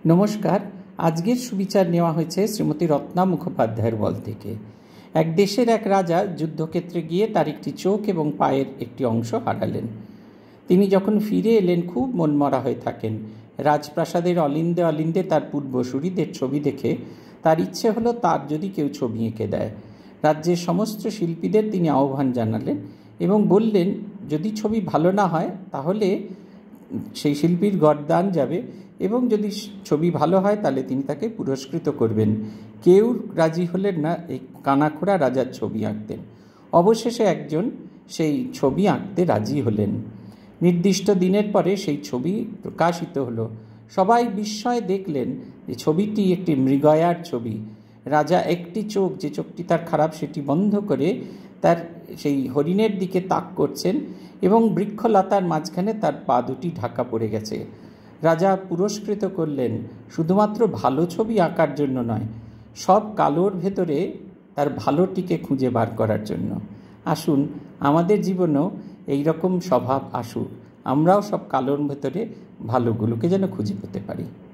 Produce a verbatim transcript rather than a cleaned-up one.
নমস্কার। আজকের সুবিচার নেওয়া হয়েছে শ্রীমতী রত্না মুখোপাধ্যায়ের বল থেকে। এক দেশের এক রাজা যুদ্ধক্ষেত্রে গিয়ে তার একটি চোখ এবং পায়ের একটি অংশ হারালেন। তিনি যখন ফিরে এলেন খুব মনমরা হয়ে থাকেন। রাজপ্রাসাদের অলিন্দে অলিন্দে তার পূর্বসূরিদের ছবি দেখে তার ইচ্ছে হলো তার যদি কেউ ছবি এঁকে দেয়। রাজ্যের সমস্ত শিল্পীদের তিনি আহ্বান জানালেন এবং বললেন, যদি ছবি ভালো না হয় তাহলে সেই শিল্পীর গরদান যাবে, এবং যদি ছবি ভালো হয় তাহলে তিনি তাকে পুরস্কৃত করবেন। কেউ রাজি হলেন না এই কানাখোড়া রাজার ছবি আঁকতেন। অবশেষে একজন সেই ছবি আঁকতে রাজি হলেন। নির্দিষ্ট দিনের পরে সেই ছবি প্রকাশিত হলো। সবাই বিস্ময়ে দেখলেন যে ছবিটি একটি মৃগয়ার ছবি। রাজা একটি চোখ, যে চোখটি তার খারাপ, সেটি বন্ধ করে তার সেই হরিণের দিকে তাক করছেন এবং বৃক্ষলতার মাঝখানে তার পা দুটি ঢাকা পড়ে গেছে। রাজা পুরস্কৃত করলেন শুধুমাত্র ভালো ছবি আঁকার জন্য নয়, সব কালোর ভেতরে তার ভালোটিকে খুঁজে বার করার জন্য। আসুন, আমাদের জীবনেও এই রকম স্বভাব আসুক, আমরাও সব কালোর ভেতরে ভালোগুলোকে যেন খুঁজে পেতে পারি।